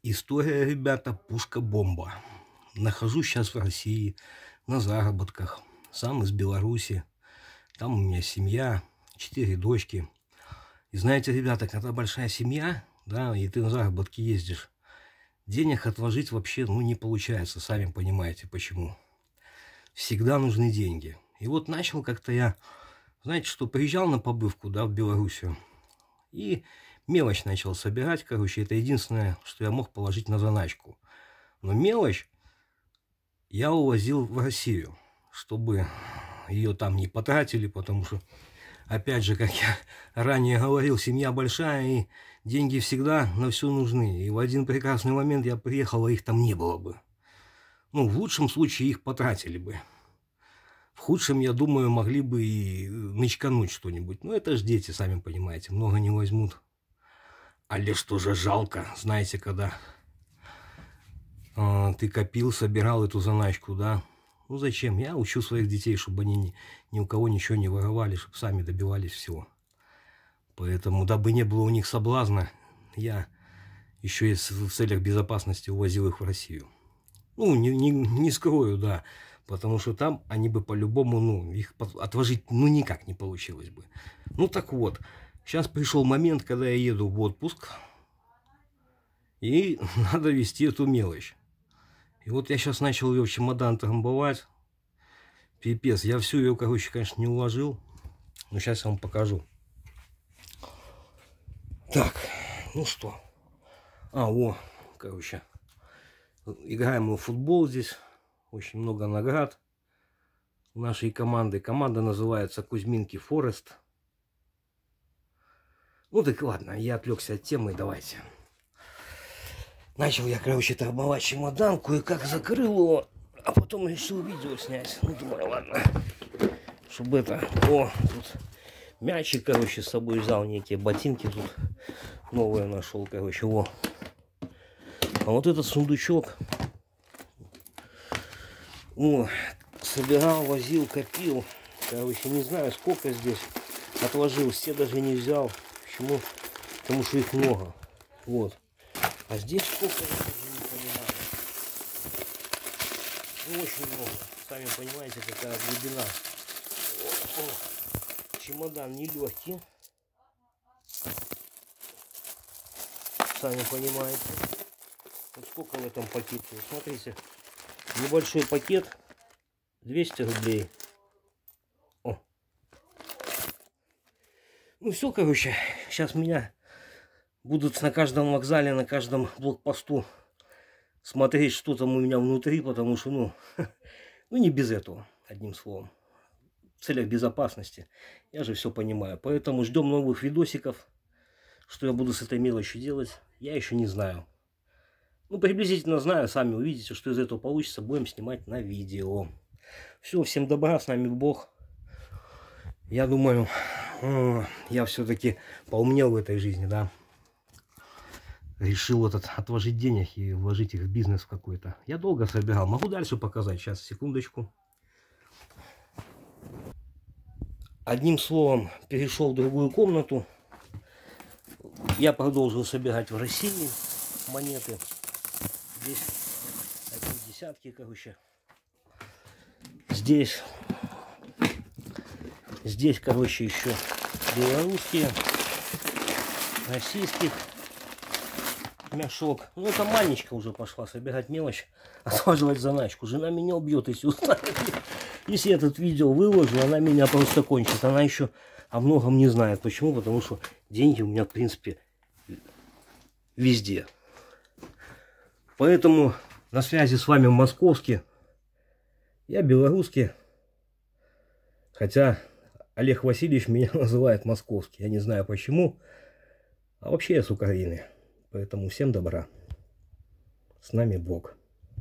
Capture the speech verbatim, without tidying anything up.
История, ребята, пушка-бомба. Нахожусь сейчас в России на заработках. Сам из Беларуси. Там у меня семья, четыре дочки. И знаете, ребята, когда большая семья, да, и ты на заработки ездишь, денег отложить вообще, ну, не получается. Сами понимаете, почему. Всегда нужны деньги. И вот начал как-то я, знаете, что приезжал на побывку, да, в Белоруссию. И мелочь начал собирать, короче, это единственное, что я мог положить на заначку. Но мелочь я увозил в Россию, чтобы ее там не потратили, потому что, опять же, как я ранее говорил, семья большая, и деньги всегда на все нужны. И в один прекрасный момент я приехал, а их там не было бы. Ну, в лучшем случае их потратили бы. В худшем, я думаю, могли бы и начкануть что-нибудь. Ну, это ж дети, сами понимаете, много не возьмут. Але что же жалко, знаете, когда э, ты копил, собирал эту заначку, да? Ну, зачем? Я учу своих детей, чтобы они ни, ни у кого ничего не воровали, чтобы сами добивались всего. Поэтому, дабы не было у них соблазна, я еще и в целях безопасности увозил их в Россию. Ну, не, не, не скрою, да. Потому что там они бы по-любому, ну, их отложить, ну, никак не получилось бы. Ну, так вот, сейчас пришел момент, когда я еду в отпуск, и надо везти эту мелочь. И вот я сейчас начал ее в чемодан трамбовать. Пипец, я всю ее, короче, конечно, не уложил. Но сейчас я вам покажу. Так, ну что. А, о, короче, играем мы в футбол здесь. Очень много наград у нашей команды. Команда называется Кузьминки Форест. Ну так ладно, я отвлекся от темы, давайте. Начал я, короче, трамбовать чемодан, кое-как закрыл его, а потом решил видео снять. Ну, думаю, ладно, чтобы это... О, тут мячик, короче, с собой взял, некие ботинки тут новые нашел, короче, о. А вот этот сундучок... О, собирал, возил, копил. Короче, не знаю, сколько здесь отложил. Все даже не взял. Почему? Потому что их много. Вот. А здесь сколько, я даже не понимаю. Ну, очень много. Сами понимаете, какая глубина. О, о. Чемодан нелегкий. Сами понимаете. Вот сколько в этом пакете. Смотрите. Небольшой пакет, двести рублей. О. Ну все, короче, сейчас меня будут на каждом вокзале, на каждом блокпосту смотреть, что там у меня внутри, потому что, ну, ну не без этого, одним словом. В целях безопасности. Я же все понимаю. Поэтому ждем новых видосиков. Что я буду с этой мелочью делать, я еще не знаю. Ну, приблизительно знаю, сами увидите, что из этого получится. Будем снимать на видео. Все, всем добра, с нами Бог. Я думаю, я все-таки поумнел в этой жизни, да. Решил этот отложить денег и вложить их в бизнес какой-то. Я долго собирал. Могу дальше показать. Сейчас, секундочку. Одним словом, перешел в другую комнату. Я продолжил собирать в России монеты. Здесь одни десятки, короче. Здесь, здесь, короче, еще белорусские, российских мешок. Ну, это Манечка уже пошла собирать мелочь, отложивать заначку. Жена меня убьет, если узнает. Если этот видео выложу, она меня просто кончит. Она еще о многом не знает. Почему? Потому что деньги у меня, в принципе, везде. Поэтому на связи с вами московский. Я белорусский. Хотя Олег Васильевич меня называет московский. Я не знаю почему. А вообще я с Украины. Поэтому всем добра. С нами Бог.